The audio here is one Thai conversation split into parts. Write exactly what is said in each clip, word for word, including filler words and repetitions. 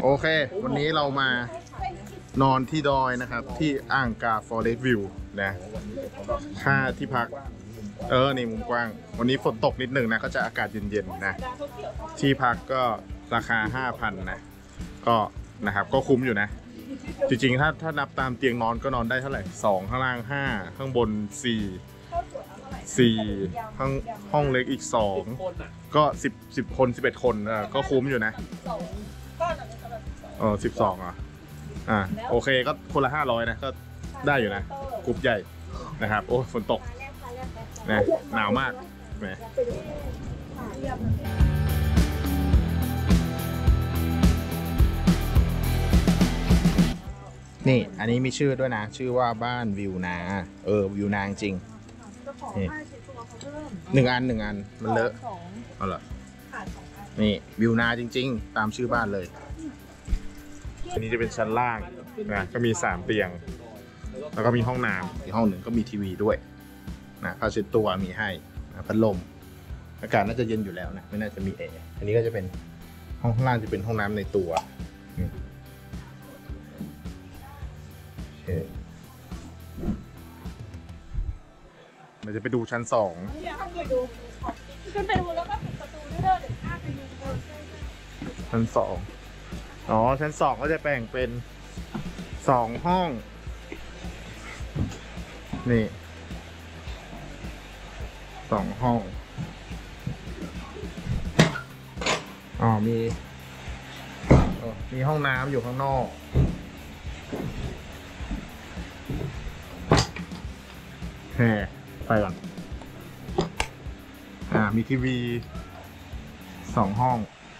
เควันนี้เรามานอนที่ดอยนะครับที่อ่างกา Forest View นะค่าที่พักเออนี่มุมกว้างวันนี้ฝนตกนิดหนึ่งนะก็จะอากาศเย็นๆนะที่พักก็ราคา ห้าพัน นะก็นะครับก็คุ้มอยู่นะจริงๆถ้าถ้านับตามเตียงนอนก็นอนได้เท่าไหร่สองข้างล่างห้าข้างบนสี่สี่ห้องห้องเล็กอีกสองก็สิบ สิบคนสิบเอ็ดคนเออก็คุ้มอยู่นะเออสิบสองอ่ะอ่าโอเคก็คนละห้าร้อยนะก็ได้อยู่นะกรุ๊ปใหญ่นะครับโอ้ฝนตกนะหนาวมากแหมนี่อันนี้มีชื่อด้วยนะชื่อว่าบ้านวิวนาเออวิวนาจริงนี่หนึ่งอันหนึ่งอันมันเลอะเอาเหรอนี่วิวนาจริงๆตามชื่อบ้านเลยอันนี้จะเป็นชั้นล่างนะก็มีสามเตียงแล้วก็มีห้องน้ำอีกห้องหนึ่งก็มีทีวีด้วยนะผ้าเช็ดตัวมีให้นะพัดลมอากาศน่าจะเย็นอยู่แล้วนะไม่น่าจะมีแอร์อันนี้ก็จะเป็นห้องข้างล่างจะเป็นห้องน้ำในตัวเราจะไปดูชั้นสองขึ้นไปดูแล้วก็ปิดประตูด้วยเด้อเดี๋ยวข้าไปดูชั้นสองอ๋อชั้นสองก็จะแบ่งเป็นสองห้องนี่สองห้องอ๋อมีมีห้องน้ำอยู่ข้างนอกแหมไปก่อนอ่ามีทีวีสองห้อง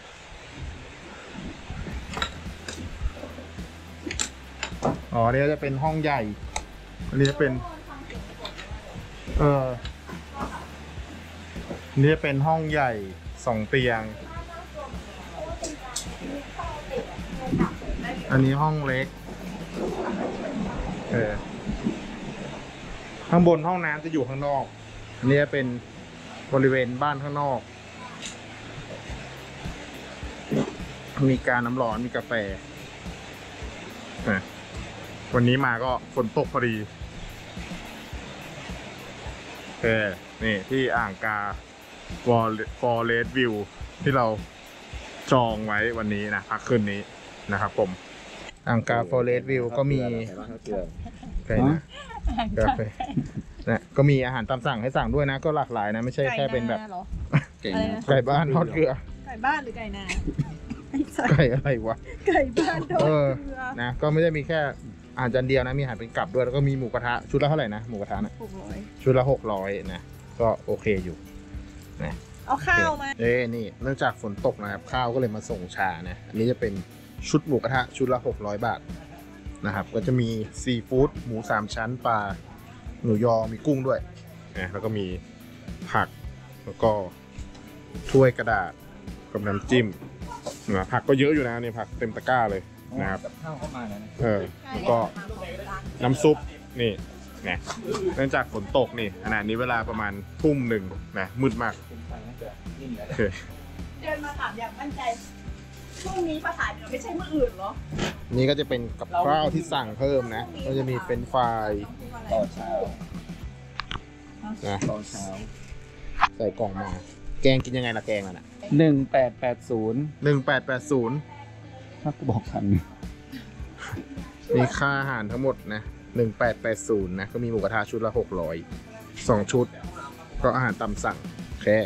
อ๋อนี่จะเป็นห้องใหญ่อันนี้จะเป็นเออนี่จะเป็นห้องใหญ่สองเตียงอันนี้ห้องเล็กเออข้างบนห้องน้ำจะอยู่ข้างนอกนี่จะเป็นบริเวณบ้านข้างนอกมีการน้ำร้อนมีกาแฟวันนี้มาก็ฝนตกพอดีเออนี่ที่อ่างกา Forest View ที่เราจองไว้วันนี้นะพักคืนนี้นะครับผมอ่างกา Forest View ก็มีไก่นะกาแฟนะก็มีอาหารตามสั่งให้สั่งด้วยนะก็หลากหลายนะไม่ใช่แค่เป็นแบบไก่บ้านทอดเกลือไก่บ้านหรือไก่นาไก่อะไรวะไก่บ้านทอดเกลือนะก็ไม่ได้มีแค่อาหารจานเดียวนะมีอาหารเป็นกับด้วยแล้วก็มีหมูกระทะชุดละเท่าไหร่นะหมูกระทะนะหกร้อยชุดละหกร้อยนะก็โอเคอยู่นะเอาข้าวมาเอ้นี่เนื่องจากฝนตกนะครับข้าวก็เลยมาส่งช้านะอันนี้จะเป็นชุดหมูกระทะชุดละหกร้อยบาทนะครับก็จะมีซีฟู้ดหมูสามชั้นปลาหมูยอมีกุ้งด้วยนะแล้วก็มีผักแล้วก็ถ้วยกระดาษกับน้ำจิ้มนะผักก็เยอะอยู่นะนี่ผักเต็มตะกร้าเลยนะครับข้าวเข้ามาแล้วเออแล้วก็น้ำซุปนี่นะเนื่องจากฝนตกนี่ขณะนี้เวลาประมาณทุ่มหนึ่งนะมืดมากเดินมาถามอย่างมั่นใจพรุ่งนี้ภาษาเหนือไม่ใช่มื้ออื่นเหรอนี่ก็จะเป็นกับข้าวที่สั่งเพิ่มนะก็จะมีเป็นไฟตอนเช้านะตอนเช้าใส่กล่องมาแกงกินยังไงล่ะแกงอ่ะนะหนึ่งแปดแปดศูนย์หนึ่งแปดแปดศูนย์ถ้ากูบอกทันมีค่าอาหารทั้งหมดนะหนึ่งแปดแปดศูนย์นะก็มีหมูกระทะชุดละหกร้อยสองชุดก็อาหารตามสั่งแค่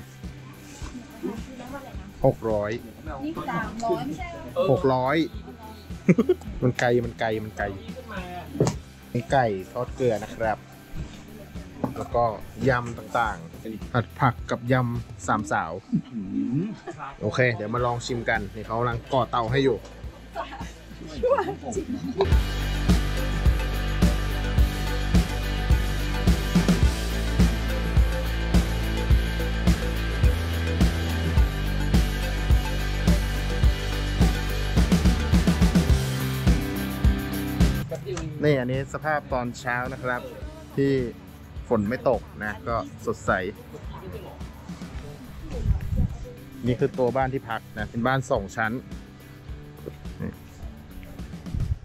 หกร้อยนี่สามร้อยไม่ใช่หกร้อยมันไกลมันไกลมันไกลมีไก่ทอดเกลือนะครับแล้วก็ยำต่างๆผัดผักกับยำสามสาวโอเคเดี๋ยวมาลองชิมกันนี่เขากำลังก่อเตาให้อยู่นี่อันนี้สภาพตอนเช้านะครับที่ฝนไม่ตกนะก็สดใสนี่คือตัวบ้านที่พักนะเป็นบ้านสองชั้น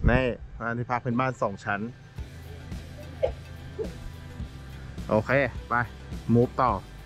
นี่บ้านที่พักเป็นบ้านสองชั้น โอเค ไป มูฟต่อ